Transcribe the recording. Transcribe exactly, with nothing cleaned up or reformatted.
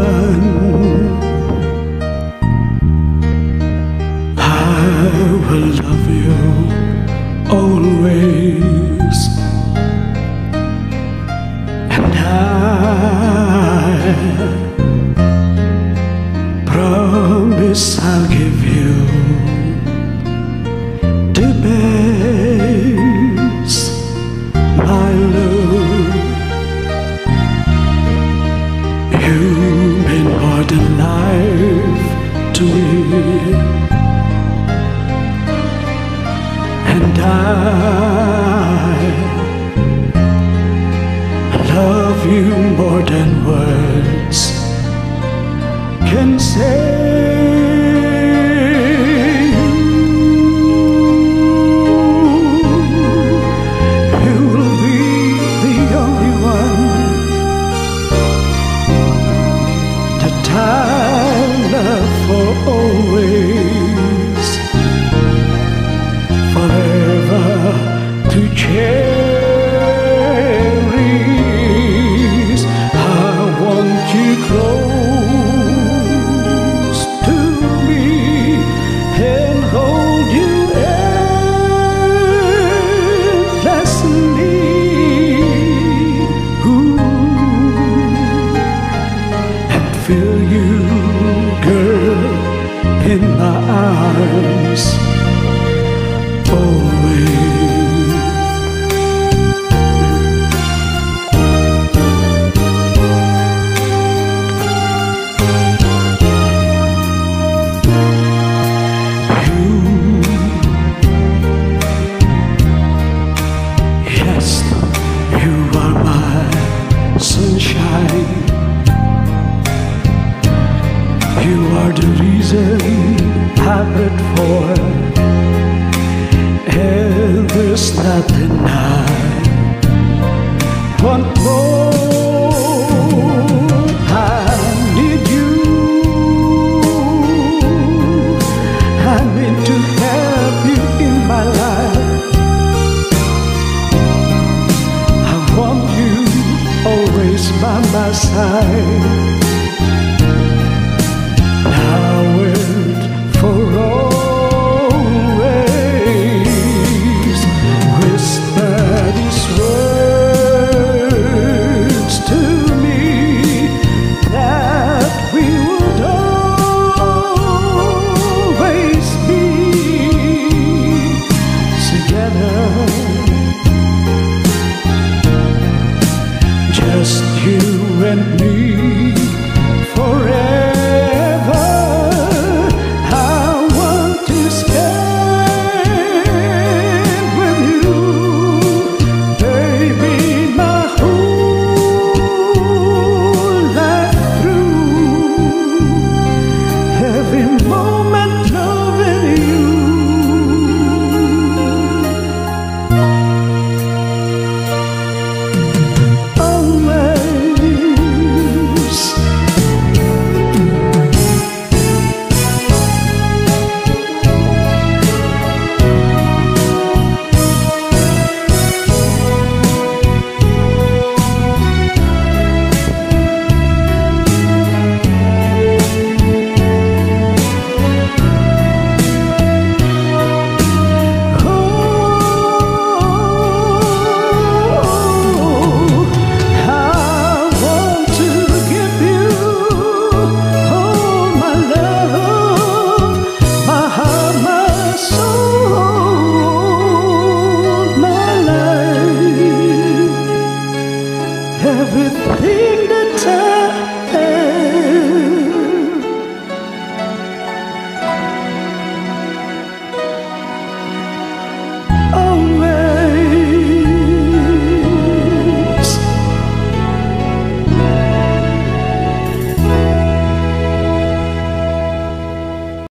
one. I will love you always, and I promise I'll give you the best, my love. You mean more than life to me, and I love you more than words can say. You'll be the only one that I love for always, forever to cherish. I want you close to me and hold you endlessly. Ooh, and feel you, girl, in my arms always. You are my sunshine. You are the reason I prayed for, and there's nothing I